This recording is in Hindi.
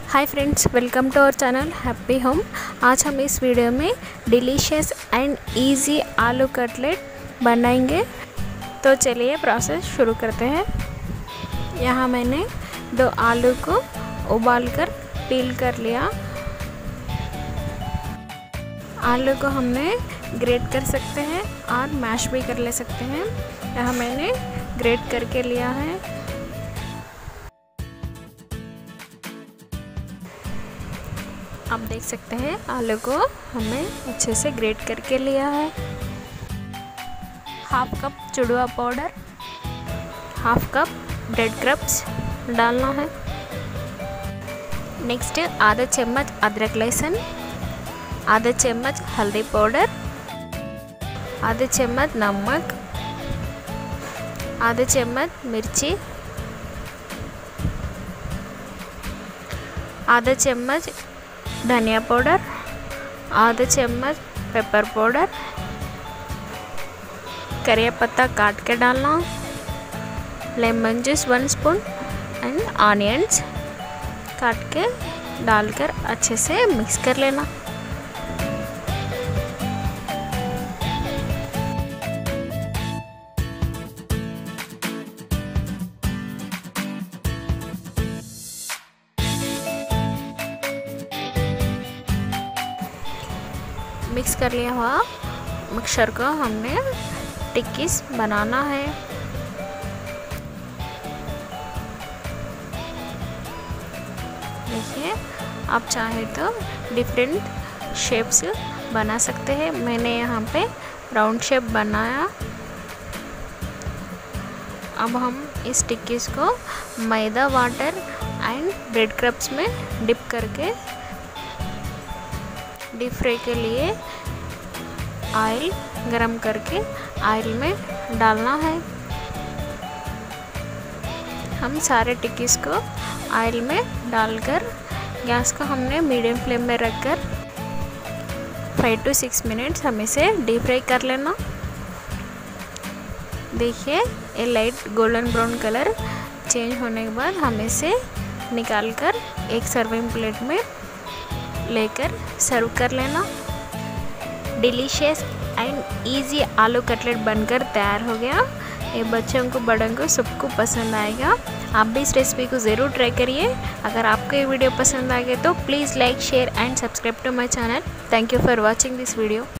Hi friends, welcome to our channel happy home. आज हम इस वीडियो में डिलीशियस एंड इजी आलू कटलेट बनाएंगे। तो चलिए प्रोसेस शुरू करते हैं। यहाँ मैंने 2 आलू को उबालकर पील कर लिया। आलू को हमने ग्रेट कर सकते हैं और मैश भी कर ले सकते हैं। यहाँ मैंने ग्रेट करके लिया है। आप देख सकते हैं आलू को हमने अच्छे से ग्रेट करके लिया है। हाफ कप चिड़वा powder, half cup bread crumbs डालना है। नेक्स्ट आधा चम्मच अदरक लहसुन, आधा चम्मच हल्दी पाउडर, आधा चम्मच नमक, आधा चम्मच मिर्ची, आधा चम्मच धनिया पाउडर, आधा चम्मच पेपर पाउडर, करिया पत्ता काट के डालना, lemon juice 1 spoon and onions काट के डालकर अच्छे से मिक्स कर लेना। मिक्स कर लिया हुआ मिक्सचर को हमने टिक्कीस बनाना है। देखिए, आप चाहे तो डिफरेंट शेप्स बना सकते हैं। मैंने यहाँ पे राउंड शेप बनाया। अब हम इस टिक्कीस को मैदा, वाटर एंड ब्रेड क्रम्ब्स में डिप करके डीप फ्राई के लिए ऑयल गरम करके ऑयल में डालना है। हम सारे टिक्कीस को ऑयल में डालकर गैस को हमने मीडियम फ्लेम में रखकर 5 to 6 मिनट्स हम इसे डीप फ्राई कर लेना। देखिए, ये light golden brown colour change होने के बाद हम इसे निकालकर एक सर्विंग प्लेट में लेकर सर्व कर लेना। डिलीशियस एंड इजी आलू कटलेट बनकर तैयार हो गया। ये बच्चों को, बड़ों को, सबको पसंद आएगा। आप भी इस रेसिपी को ज़रूर ट्राई करिए। अगर आपको ये वीडियो पसंद आ गया तो please like, share and subscribe to my channel. Thank you for watching this video.